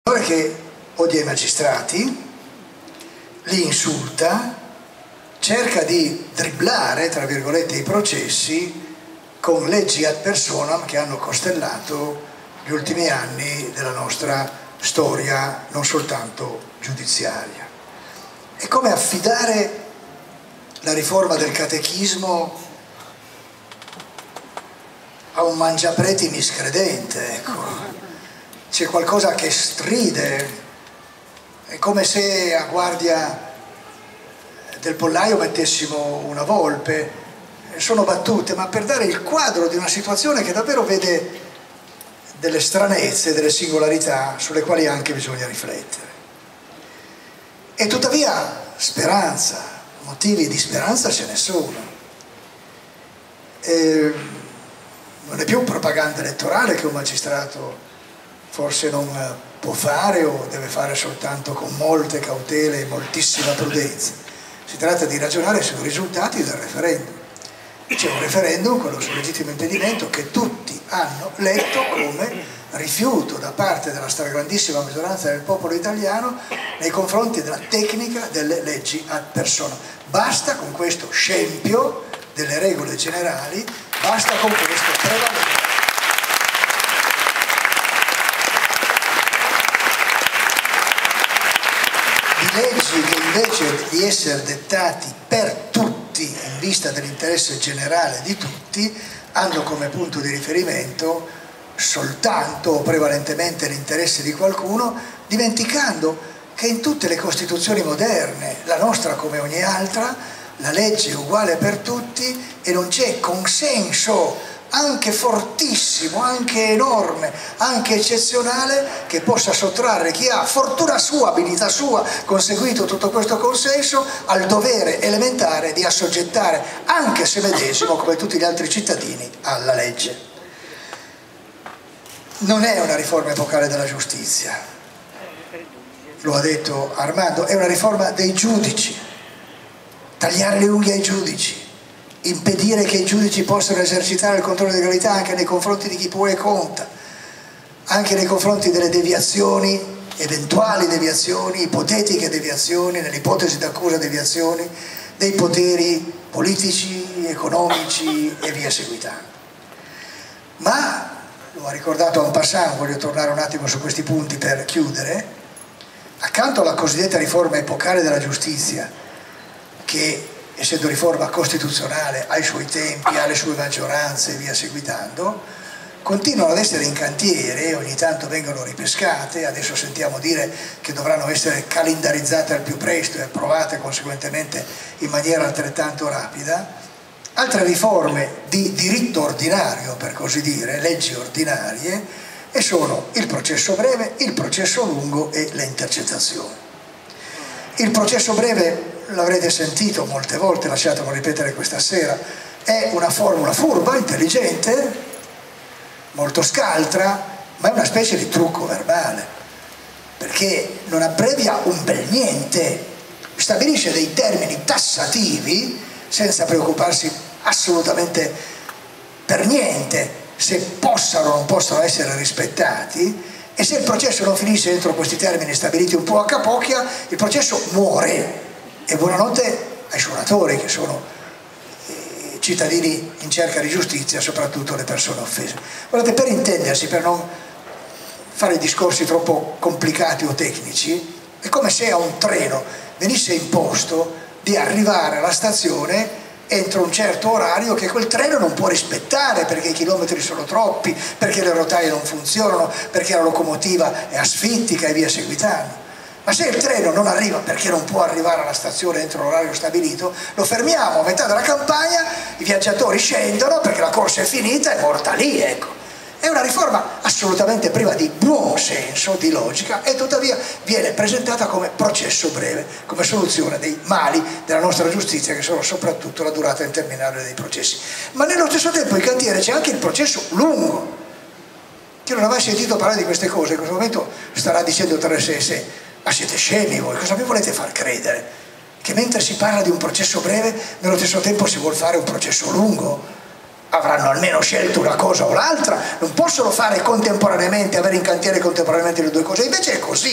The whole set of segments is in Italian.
che odia i magistrati, li insulta, cerca di dribblare, tra virgolette, i processi con leggi ad personam che hanno costellato gli ultimi anni della nostra storia, non soltanto giudiziaria. È come affidare la riforma del catechismo a un mangiapreti miscredente, ecco. C'è qualcosa che stride, è come se a guardia del pollaio mettessimo una volpe. Sono battute, ma per dare il quadro di una situazione che davvero vede delle stranezze, delle singolarità sulle quali anche bisogna riflettere. E tuttavia speranza, motivi di speranza ce ne sono. Non è più propaganda elettorale che un magistrato forse non può fare o deve fare soltanto con molte cautele e moltissima prudenza. Si tratta di ragionare sui risultati del referendum. C'è un referendum, quello sul legittimo impedimento, che tutti hanno letto come rifiuto da parte della stragrandissima maggioranza del popolo italiano nei confronti della tecnica delle leggi ad personam. Basta con questo scempio delle regole generali, basta con questo prevalere. Di leggi che invece di essere dettati per tutti in vista dell'interesse generale di tutti hanno come punto di riferimento soltanto o prevalentemente l'interesse di qualcuno, dimenticando che in tutte le Costituzioni moderne, la nostra come ogni altra, la legge è uguale per tutti e non c'è consenso anche fortissimo, anche enorme, anche eccezionale, che possa sottrarre chi ha, fortuna sua, abilità sua, conseguito tutto questo consenso, al dovere elementare di assoggettare anche se medesimo, come tutti gli altri cittadini, alla legge. Non è una riforma epocale della giustizia, lo ha detto Armando, è una riforma dei giudici, tagliare le unghie ai giudici, impedire che i giudici possano esercitare il controllo di legalità anche nei confronti di chi può e conta, anche nei confronti delle deviazioni, eventuali deviazioni, ipotetiche deviazioni, nell'ipotesi d'accusa deviazioni, dei poteri politici, economici e via seguitando. Ma, lo ha ricordato en passant, voglio tornare un attimo su questi punti per chiudere, accanto alla cosiddetta riforma epocale della giustizia, che essendo riforma costituzionale, ha i suoi tempi, ha le sue maggioranze e via seguitando, continuano ad essere in cantiere, ogni tanto vengono ripescate, adesso sentiamo dire che dovranno essere calendarizzate al più presto e approvate conseguentemente in maniera altrettanto rapida, altre riforme di diritto ordinario, per così dire, leggi ordinarie, e sono il processo breve, il processo lungo e le intercettazioni. Il processo breve, l'avrete sentito molte volte, lasciatemelo ripetere questa sera, è una formula furba, intelligente, molto scaltra, ma è una specie di trucco verbale, perché non abbrevia un bel niente, stabilisce dei termini tassativi senza preoccuparsi assolutamente per niente se possano o non possono essere rispettati, e se il processo non finisce entro questi termini stabiliti un po' a capocchia, il processo muore. E buonanotte ai suonatori, che sono cittadini in cerca di giustizia, soprattutto le persone offese. Guardate, per intendersi, per non fare discorsi troppo complicati o tecnici, è come se a un treno venisse imposto di arrivare alla stazione entro un certo orario che quel treno non può rispettare, perché i chilometri sono troppi, perché le rotaie non funzionano, perché la locomotiva è asfittica e via seguitando. Ma se il treno non arriva perché non può arrivare alla stazione entro l'orario stabilito, lo fermiamo a metà della campagna, i viaggiatori scendono perché la corsa è finita, è morta lì, ecco. È una riforma assolutamente priva di buon senso, di logica, e tuttavia viene presentata come processo breve, come soluzione dei mali della nostra giustizia, che sono soprattutto la durata interminabile dei processi. Ma nello stesso tempo in cantiere c'è anche il processo lungo. Chi non ha mai sentito parlare di queste cose in questo momento starà dicendo tra sé e sé: ma siete scemi voi, cosa mi volete far credere? Che mentre si parla di un processo breve, nello stesso tempo si vuol fare un processo lungo? Avranno almeno scelto una cosa o l'altra, non possono fare contemporaneamente, avere in cantiere contemporaneamente le due cose, invece è così.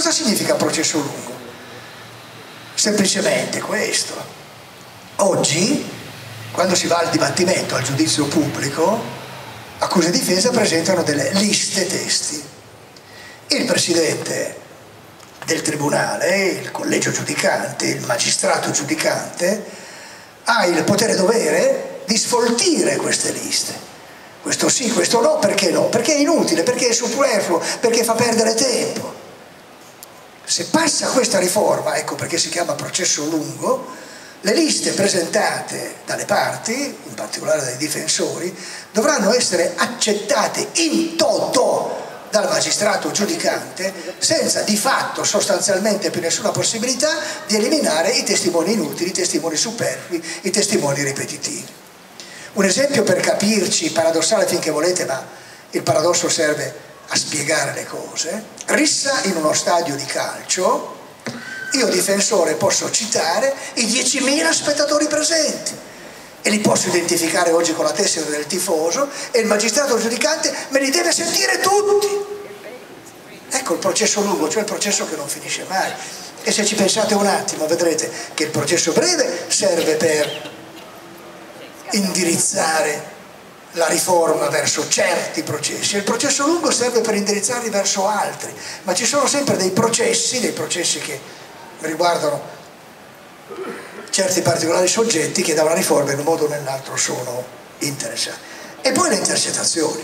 Cosa significa processo lungo? Semplicemente questo. Oggi, quando si va al dibattimento, al giudizio pubblico, accusa e difesa presentano delle liste testi. Il presidente del tribunale, il collegio giudicante, il magistrato giudicante, ha il potere-dovere di sfoltire queste liste. Questo sì, questo no, perché no? Perché è inutile, perché è superfluo, perché fa perdere tempo. Se passa questa riforma, ecco perché si chiama processo lungo, le liste presentate dalle parti, in particolare dai difensori, dovranno essere accettate in toto dal magistrato giudicante senza di fatto sostanzialmente più nessuna possibilità di eliminare i testimoni inutili, i testimoni superflui, i testimoni ripetitivi. Un esempio per capirci, paradossale finché volete, ma il paradosso serve a spiegare le cose. Rissa in uno stadio di calcio, io difensore posso citare i 10.000 spettatori presenti e li posso identificare oggi con la tessera del tifoso e il magistrato giudicante me li deve sentire tutti. Ecco il processo lungo, cioè il processo che non finisce mai. E se ci pensate un attimo vedrete che il processo breve serve per indirizzare la riforma verso certi processi e il processo lungo serve per indirizzarli verso altri, ma ci sono sempre dei processi che riguardano certi particolari soggetti che da una riforma in un modo o nell'altro sono interessati. E poi le intercettazioni.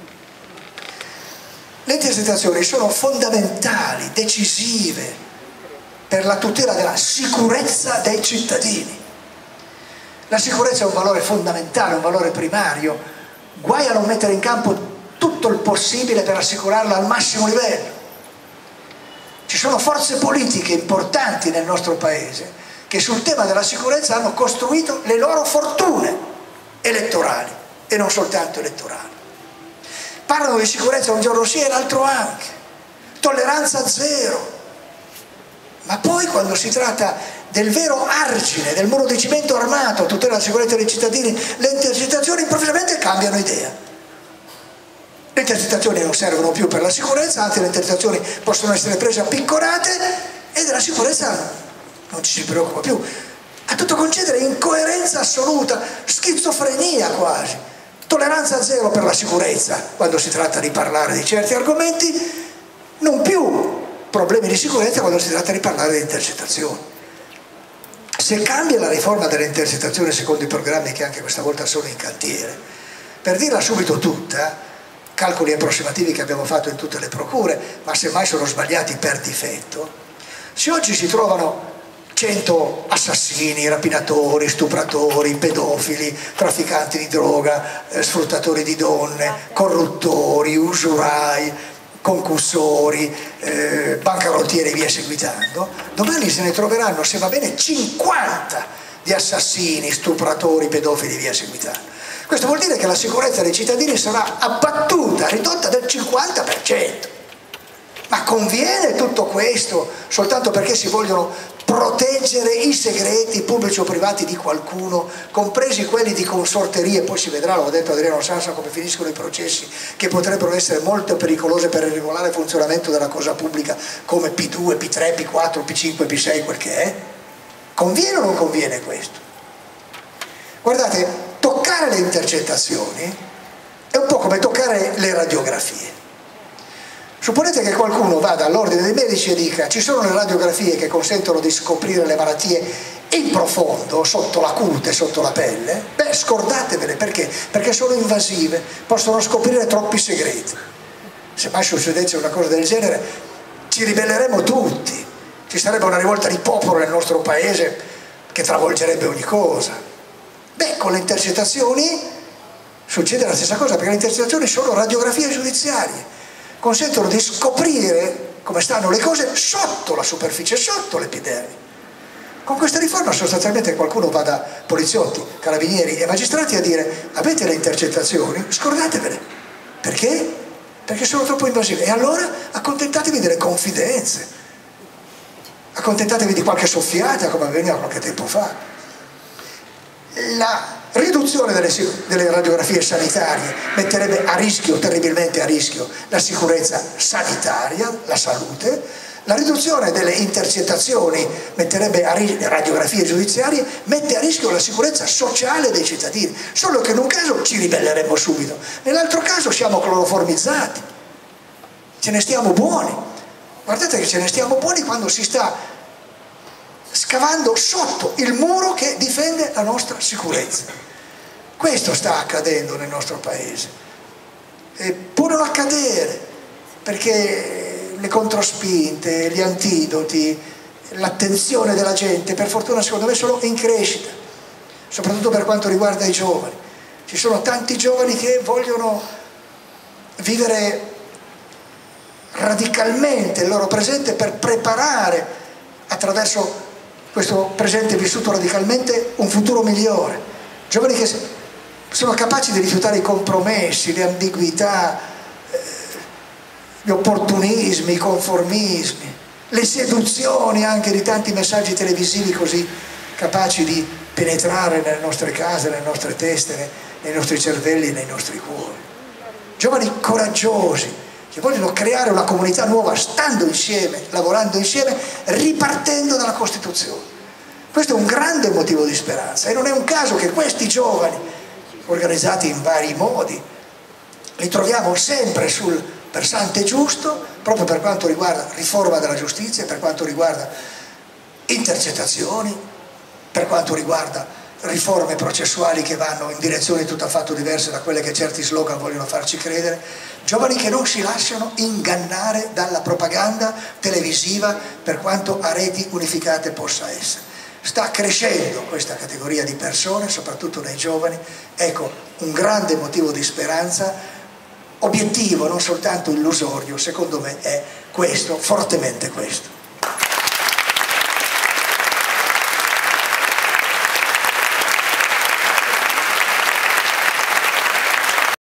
Le intercettazioni sono fondamentali, decisive per la tutela della sicurezza dei cittadini. La sicurezza è un valore fondamentale, un valore primario. Guai a non mettere in campo tutto il possibile per assicurarla al massimo livello. Ci sono forze politiche importanti nel nostro paese che sul tema della sicurezza hanno costruito le loro fortune elettorali e non soltanto elettorali. Parlano di sicurezza un giorno sì e l'altro anche, tolleranza zero, ma poi quando si tratta del vero argine, del muro di cemento armato a tutela della sicurezza dei cittadini, le intercettazioni improvvisamente cambiano idea. Le intercettazioni non servono più per la sicurezza, anzi le intercettazioni possono essere prese a picconate e della sicurezza non ci si preoccupa più. A tutto concedere incoerenza assoluta, schizofrenia quasi, tolleranza zero per la sicurezza quando si tratta di parlare di certi argomenti, non più problemi di sicurezza quando si tratta di parlare di intercettazioni. Se cambia la riforma delle intercettazioni secondo i programmi che anche questa volta sono in cantiere, per dirla subito tutta, calcoli approssimativi che abbiamo fatto in tutte le procure, ma semmai sono sbagliati per difetto, se oggi si trovano 100 assassini, rapinatori, stupratori, pedofili, trafficanti di droga, sfruttatori di donne, corruttori, usurai, concussori, bancarottieri e via seguitando, domani se ne troveranno, se va bene, 50 di assassini, stupratori, pedofili e via seguitando. Questo vuol dire che la sicurezza dei cittadini sarà abbattuta, ridotta del 50%. Ma conviene tutto questo soltanto perché si vogliono proteggere i segreti pubblici o privati di qualcuno, compresi quelli di consorterie? Poi si vedrà, l'ho detto Adriano Sansa, come finiscono i processi che potrebbero essere molto pericolose per il regolare funzionamento della cosa pubblica, come P2, P3, P4, P5, P6, quel che è. Conviene o non conviene questo? Guardate, toccare le intercettazioni è un po' come toccare le radiografie. Supponete che qualcuno vada all'ordine dei medici e dica: ci sono le radiografie che consentono di scoprire le malattie in profondo, sotto la cute, sotto la pelle. Beh, scordatevele, perché? Perché sono invasive, possono scoprire troppi segreti. Se mai succedesse una cosa del genere ci ribelleremo tutti, ci sarebbe una rivolta di popolo nel nostro paese che travolgerebbe ogni cosa. Beh, con le intercettazioni succede la stessa cosa, perché le intercettazioni sono radiografie giudiziarie, consentono di scoprire come stanno le cose sotto la superficie, sotto l'epidermide. Con questa riforma sostanzialmente qualcuno va da poliziotti, carabinieri e magistrati a dire: avete le intercettazioni? Scordatevele. Perché? Perché sono troppo invasive. E allora accontentatevi delle confidenze, accontentatevi di qualche soffiata come avveniva qualche tempo fa. La riduzione delle radiografie sanitarie metterebbe a rischio, terribilmente a rischio, la sicurezza sanitaria, la salute. La riduzione delle intercettazioni metterebbe a rischio, radiografie giudiziarie, mette a rischio la sicurezza sociale dei cittadini, solo che in un caso ci ribelleremmo subito, nell'altro caso siamo cloroformizzati, ce ne stiamo buoni. Guardate che ce ne stiamo buoni quando si sta scavando sotto il muro che difende la nostra sicurezza. Questo sta accadendo nel nostro paese. E può non accadere, perché le controspinte, gli antidoti, l'attenzione della gente, per fortuna secondo me sono in crescita, soprattutto per quanto riguarda i giovani. Ci sono tanti giovani che vogliono vivere radicalmente il loro presente per preparare, attraverso questo presente vissuto radicalmente, un futuro migliore. Giovani che sono capaci di rifiutare i compromessi, le ambiguità, gli opportunismi, i conformismi, le seduzioni anche di tanti messaggi televisivi così capaci di penetrare nelle nostre case, nelle nostre teste, nei nostri cervelli, nei nostri cuori. Giovani coraggiosi che vogliono creare una comunità nuova stando insieme, lavorando insieme, ripartendo dalla Costituzione. Questo è un grande motivo di speranza e non è un caso che questi giovani, organizzati in vari modi, li troviamo sempre sul versante giusto, proprio per quanto riguarda riforma della giustizia, per quanto riguarda intercettazioni, per quanto riguarda riforme processuali che vanno in direzioni tutt'affatto diverse da quelle che certi slogan vogliono farci credere, giovani che non si lasciano ingannare dalla propaganda televisiva per quanto a reti unificate possa essere. Sta crescendo questa categoria di persone, soprattutto nei giovani, ecco, un grande motivo di speranza, obiettivo, non soltanto illusorio, secondo me è questo, fortemente questo.